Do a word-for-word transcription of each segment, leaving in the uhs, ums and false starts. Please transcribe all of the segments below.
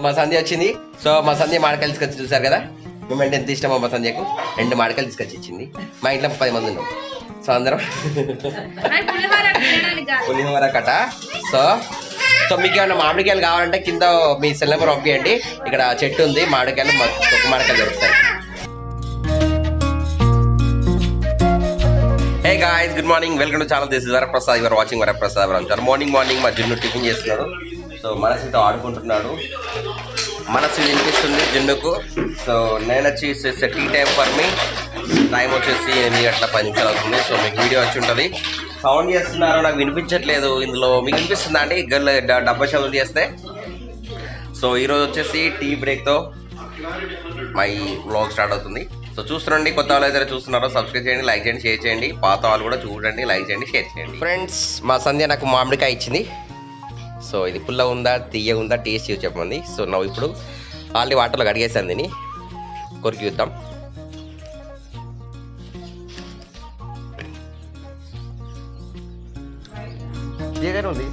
మా సంధ్య వచ్చింది. సో మా సంధ్య మామిడికాయలు తీసుకొచ్చి చూసారు కదా, మేమంటే ఎంత ఇష్టమో మా సంధ్యకు. రెండు మామిడికాయలు తీసుకొచ్చి ఇచ్చింది. మా ఇంట్లో పది మంది ఉన్నాం. సో అందరం పులిహోర కట. సో సో మీకు ఏమైనా మామిడికాయలు కావాలంటే కింద మీ సెల్ నెంబర్ పంపించండి. ఇక్కడ చెట్టు ఉంది, మామిడికాయలు ఒక్క మామిడికాయలు దొరుకుతాయి. Hey guys, good morning, welcome to channel. This is Varaprasad. Your watching Varaprasad వరంచారు. మార్నింగ్ మార్నింగ్ మా జున్ను టిఫిన్ చేస్తున్నాడు. సో మనసుతో ఆడుకుంటున్నాడు. మనసు వినిపిస్తుంది జున్నుకు. సో నేను వచ్చి tea time for me. Time వచ్చేసి ఎనిమిది గంటల పది నిమిషాలు అవుతుంది. సో మీకు వీడియో వచ్చి ఉంటుంది. సౌండ్ చేస్తున్నారు, నాకు వినిపించట్లేదు. ఇందులో మీకు వినిపిస్తుందా అండి గల్ డబ్బా సౌండ్ చేస్తే? సో ఈరోజు వచ్చేసి టీ బ్రేక్తో మై వ్లాగ్ స్టార్ట్ అవుతుంది. సో చూస్తుండండి. కొత్త వాళ్ళు అయితే చూస్తున్నారో సబ్స్క్రైబ్ చేయండి, లైక్ చేయండి, షేర్ చేయండి. పాత వాళ్ళు కూడా చూడండి, లైక్ చేయండి, షేర్ చేయండి. ఫ్రెండ్స్, మా సంధ్య నాకు మామిడికాయ ఇచ్చింది. సో ఇది పుల్ల ఉందా తీయ ఉందా టేస్ట్ చెప్పమంది. సో నువ్వు ఇప్పుడు ఆల్రెడీ వాటర్లో కడిగేసాను, దీన్ని కొరికి చూద్దాం. తీయగానే ఉంది.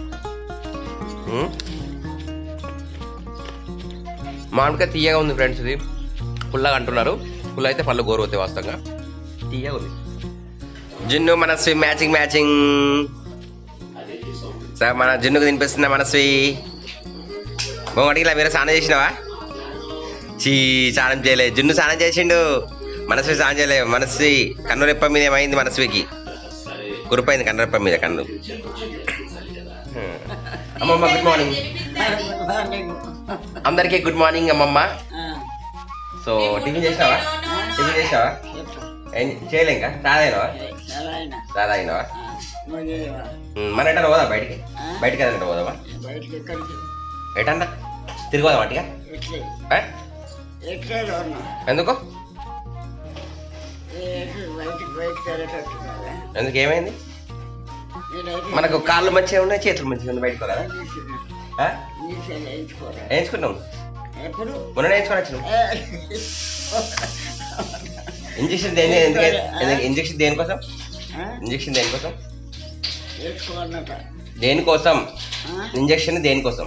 మామిడికాయ తీయగా ఉంది ఫ్రెండ్స్. ఇది పుల్లగా అంటున్నారు. పుల్ల అయితే పళ్ళు గోరు అవుతాయి. వాస్తవంగా తీయగా ఉంది. జున్ను మనస్వి మ్యాచింగ్ మ్యాచింగ్. సార్ మన జున్నుకు తినిపిస్తున్నా మనస్వి. బొమ్మడికి మీరు స్నానం చేసినావా? చీ, స్నానం చేయలే. జున్ను స్నానం చేసిండు, మనస్వి స్నానం చేయలే. మనస్వి కన్ను రెప్ప మీద ఏమైంది? మనస్వికి కురిపోయింది కన్ను రెప్ప మీద కన్ను. అమ్మమ్మ గుడ్ మార్నింగ్. అందరికీ గుడ్ మార్నింగ్ అమ్మమ్మ. సో టిఫిన్ చేసినావా? టిఫిన్ చేసినావా? చేయలే ఇంకా? రాదైనవా? రాదైనవా? మన ఎటన్నా పోదా బయటికి? బయటికి ఏదంటే పోదామా? ఎటన్నా తిరిగిపోదాం అట్టిగా? ఎందుకు ఎందుకు ఏమైంది? మనకు కాళ్ళు మంచిగా ఉన్నాయి, చేతులు మంచిగా ఉన్నాయి. బయటకు కదా వేయించుకున్నాం. మొన్న వేయించుకొని వచ్చినాం. ఇంజక్షన్ దేని ఇంజక్షన్ దేనికోసం? ఇంజక్షన్ దేనికోసం? దేనికోసం ఇంజక్షన్ దేనికోసం?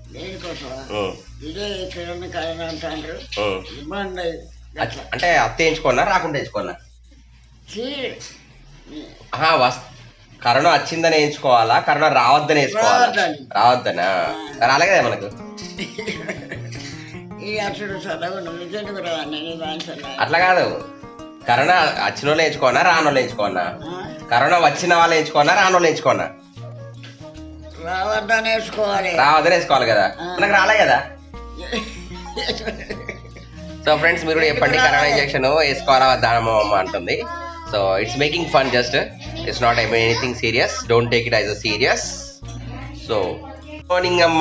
అంటే అత్త వేయించుకోనా రాకుండా వేయించుకోనా? కరోనా వచ్చిందని వేయించుకోవాలా, కరోనా రావద్దని వేసుకోవాలా? రావద్దనా? రాలే కదా మనకు. అట్లా కాదు, కరోనా వచ్చిన వాళ్ళు వేయించుకోనా రాని వాళ్ళు వేయించుకోనా? కరోనా వచ్చిన వాళ్ళు వేయించుకోనా రాని వాళ్ళు వేయించుకోనా? రావద్దని వేసుకోవాలి. రావద్దని వేసుకోవాలి కదా, మనకు రాలే కదా. సో ఫ్రెండ్స్, మీరు కూడా చెప్పండి, కరోనా ఇంజక్షన్ వేసుకోవాలా వద్దా అమ్మ అంటుంది. So it's making fun, just it's not anything serious. Don't take it as a serious. So morning అమ్మ.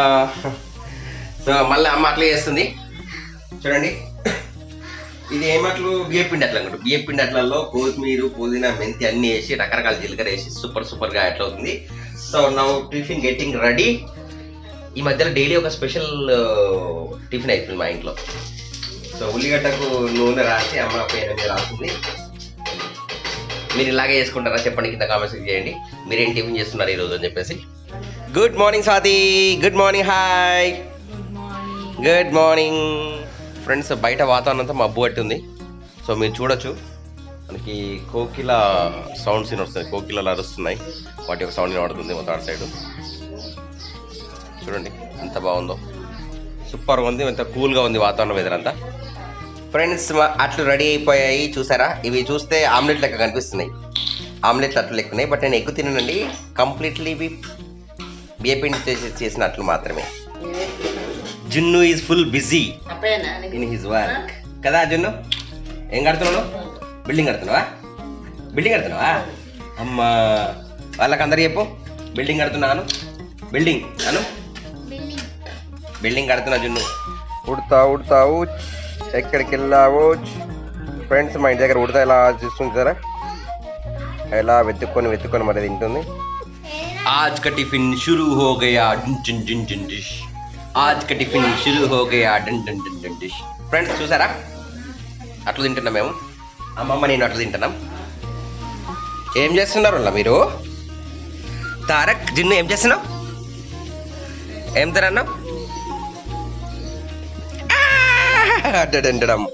సో మళ్ళీ అమ్మ అట్లా చేస్తుంది చూడండి. ఇది ఏమట్లు బియ్య పిండి అట్లా అనమాట. బియ్య పిండి అట్లలో కొత్తిమీర, పుదీనా, మెంతి అన్ని వేసి రకరకాల జీలకర్ర వేసి సూపర్ సూపర్ గా ఎట్లా అవుతుంది. So now tiffin getting ready. ఈ మధ్యలో డైలీ ఒక స్పెషల్ టిఫిన్ అవుతుంది మా ఇంట్లో. సో ఉల్లిగడ్డకు నూనె రాసి అమ్మ పేరు మీద రాస్తుంది. మీరు ఇలాగే చేసుకుంటారా చెప్పండి, కింద కామెంట్స్ చేయండి. మీరేం టిఫిన్ చేస్తున్నారు ఈరోజు అని చెప్పేసి. Good morning Swathi. Good morning. Hi, good morning friends. బయట వాతావరణం అంతా మబ్బు పట్టి ఉంది. సో మీరు చూడొచ్చు, మనకి కోకిల సౌండ్స్ వినొస్తున్నాయి. కోకిలలు అరుస్తున్నాయి, వాటి యొక్క సౌండ్ వినబడుతుంది మొత్తం అటు సైడ్. చూడండి ఎంత బాగుందో, సూపర్గా ఉంది. ఎంత కూల్గా ఉంది వాతావరణం, వెదర్ అంతా. ఫ్రెండ్స్ అట్లు రెడీ అయిపోయాయి చూసారా. ఇవి చూస్తే ఆమ్లెట్ లెక్క కనిపిస్తున్నాయి, ఆమ్లెట్లు అట్లు లెక్కున్నాయి. బట్ నేను ఎక్కువ తిననండి, కంప్లీట్లీ ఇవి బియ్యపిండి చేసి చేసిన అట్లు మాత్రమే. Junnu is full busy in his work కదా. జున్ను ఏం కడుతున్నావు? బిల్డింగ్ కడుతున్నావా? బిల్డింగ్ కడుతున్నావా? అమ్మా వాళ్ళకి అందరు చెప్పు, బిల్డింగ్ కడుతున్నాను. బిల్డింగ్ అను, బిల్డింగ్ కడుతున్నా జున్ను. ఉడతా ఉడతావు, ఎక్కడికి వెళ్ళావు? ఫ్రెండ్స్ మా ఇంటి దగ్గర ఉడతా ఎలా చూస్తుంటారా, ఎలా వెతుక్కొని వెతుక్కొని మరి తింటుంది. आज का टिफिन शुरू हो गया, done done done done dish. आज का टिफिन शुरू हो गया, done done done done dish. Friends చూసారా, అట్లా తింటున్నాం మేము. అమ్మమ్మ నేను అట్లా తింటున్నాం. ఏం చేస్తున్నారు అలా మీరు? తారక్, జిన్ను ఏం చేస్తున్నావు? ఏం తిన్నావు? డడండడం.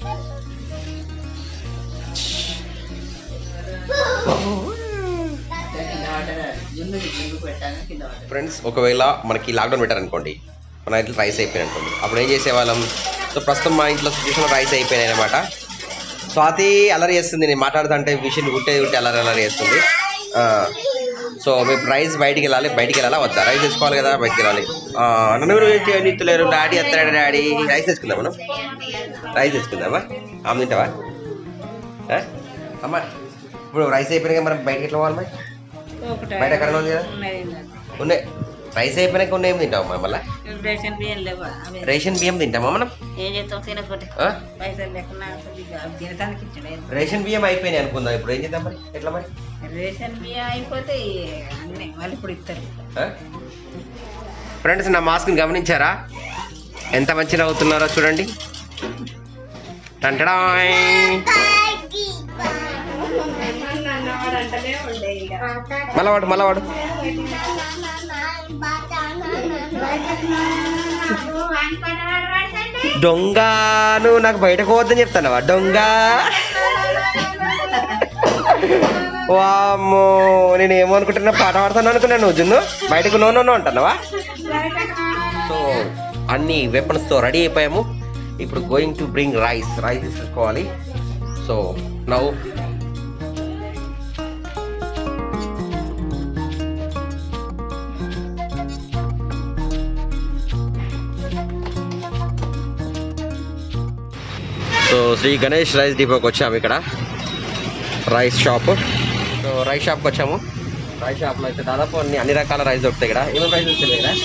ఫ్రెండ్స్ ఒకవేళ మనకి లాక్డౌన్ పెట్టారనుకోండి, మన ఇంట్లో రైస్ అయిపోయినాయి అనుకోండి, అప్పుడు ఏం చేసేవాళ్ళం? సో ప్రస్తుతం మా ఇంట్లో సిచ్యువేషన్ రైస్ అయిపోయినాయి అనమాట. స్వాతి అలరి చేస్తుంది, నేను మాట్లాడుతుంటే మిషన్ ఉంటే ఉంటే అలరి అలరి చేస్తుంది. సో మేము రైస్ బయటికి వెళ్ళాలి, బయటికి వెళ్ళాలా వద్దా? రైస్ తెచ్చుకోవాలి కదా, బయటికి వెళ్ళాలి. నన్ను నిత్తులేరు, డాడీ వస్తాడు, డాడీ రైస్ తెచ్చుకుందాం. మనం రైస్ తెచ్చుకుందామా? ఆమె తింటావా అమ్మా? ఇప్పుడు రైస్ అయిపోయినాక మనం బయటకి ఎట్లా పోవాలి? మరి బయట ఎక్కడ ఉంది కదా ఉన్నాయి. రైస్ అయిపోయినాక ఉన్నాయి, ఏం తింటామమ్మా? మళ్ళీ రేషన్ బియ్యం తింటామా మనం? రేషన్ బియ్యం అయిపోయినాయి అనుకుందాం, ఇప్పుడు ఏం చేద్దాం? మరి ఎట్లా? మరి రేషన్ బియ్యం అయిపోతే వాళ్ళు ఇప్పుడు ఇస్తారు. ఫ్రెండ్స్ నా మాస్క్ని గమనించారా? ఎంత మంచిగా అవుతున్నారో చూడండి. టంటడాయ్. మళ్ళా వాడు మళ్ళా వాడు దొంగ, నువ్వు నాకు బయటకు పోవద్దని చెప్తానవా దొంగ? వామ్మో, నేను ఏమో అనుకుంటున్నా, పాట పాడుతాను అనుకున్నాను. నువ్వు జున్ను బయటకు నో నో అంటున్నావా? సో అన్ని వెపన్స్తో రెడీ అయిపోయాము. ఇప్పుడు going to bring rice rice తీసుకోవాలి. So now so Sri Ganesh rice డిపోకి వచ్చాము. ఇక్కడ రైస్ షాప్. సో రైస్ షాప్కి వచ్చాము. రైస్ షాప్లో అయితే దాదాపు అన్ని అన్ని రకాల రైస్ దొరుకుతాయి. ఇక్కడ ఏమేమి రైస్ వస్తాయి ఇక్కడ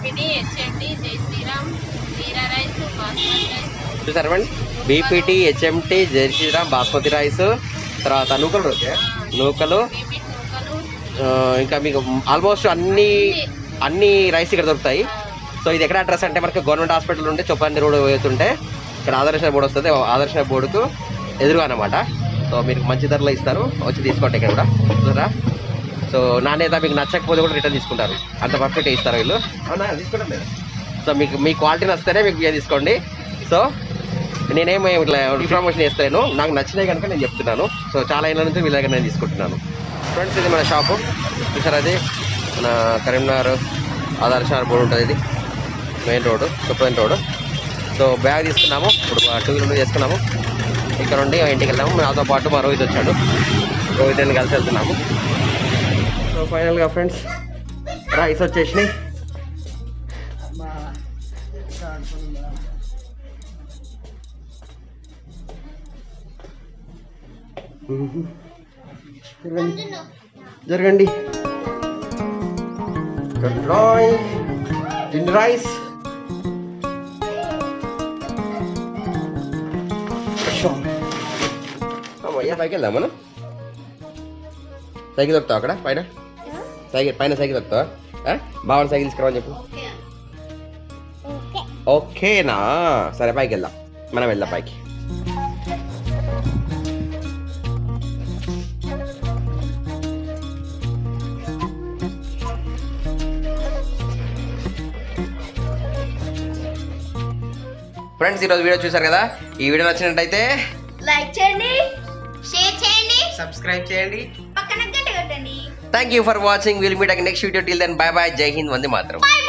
చూసారండి? బీపీటీ, హెచ్ఎంటీ, జై శ్రీరామ్, బాస్మతి రైస్, తర్వాత నూకలు దొరుకుతాయి. నూకలు ఇంకా మీకు ఆల్మోస్ట్ అన్ని అన్ని రైస్ ఇక్కడ దొరుకుతాయి. సో ఇది ఎక్కడ అడ్రస్ అంటే మనకి గవర్నమెంట్ హాస్పిటల్ ఉంటే చొప్పంది రోడ్ పోతుంటే ఇక్కడ ఆదర్శ బోర్డు వస్తుంది. ఆదర్శ బోర్డుకు ఎదురుగా అనమాట. సో మీరు మంచి ధరలో ఇస్తారు, వచ్చి తీసుకోండి ఇక్కడ కూడా. చూసారా? సో నాణ్యత మీకు నచ్చకపోతే కూడా రిటర్న్ తీసుకుంటారు, అంత పర్ఫెక్ట్ ఇస్తారు వీళ్ళు. అవునా? తీసుకోవడం లేదు. సో మీకు మీ క్వాలిటీ నచ్చితేనే మీకు బియ్యం తీసుకోండి. సో నేనేమో ఇట్లా ఇన్ఫర్మేషన్ ఇస్తాను, నాకు నచ్చినాయి కనుక నేను చెప్తున్నాను. సో చాలా ఏళ్ళ నుంచి వీళ్ళ దగ్గర నేను తీసుకుంటున్నాను. ఫ్రెండ్స్ ఇది మన షాపు చూసారా? అది మన కరీంనగర్ ఆదర్శ బోర్డు ఉంటుంది. ఇది main road, supreme road. So bag తీసుకున్నాము, ఇప్పుడు టూ వీలర్ చేసుకున్నాము. ఇక్కడ నుండి ఇంటికి వెళ్తాము. నాతో పాటు మా రోహిత్ వచ్చాడు, రోహిత్ని కలిసి వెళ్తున్నాము. సో ఫైనల్గా ఫ్రెండ్స్ రైస్ వచ్చేసినాయి. జరగండి రైస్. పైకి వెళ్దాం మనం. సైకిల్ దొరుకుతావు అక్కడ పైన? సైకిల్ పైన సైకిల్ దొరుకుతావా? బావని సైకిల్ తీసుకురావని చెప్పు. ఓకేనా? సరే పైకి వెళ్దాం, మనం వెళ్దాం పైకి. ఫ్రెండ్స్ ఈరోజు వీడియో చూసారు కదా? ఈ వీడియో నచ్చినట్టయితే లైక్ చేయండి, షేర్ చేయండి, సబ్స్క్రైబ్ చేయండి, పక్కన గంట కొట్టండి. Thank you for watching. Will meet again next video. Till then bye bye. జై హింద్, వందే మాతరం.